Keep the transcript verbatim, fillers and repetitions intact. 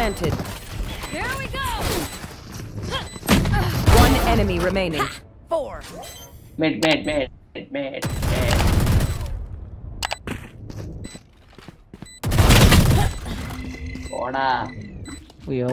planted. Here we go. One enemy remaining. Four. Mid, mid, mid, mid, mid, mid. Foda. Ui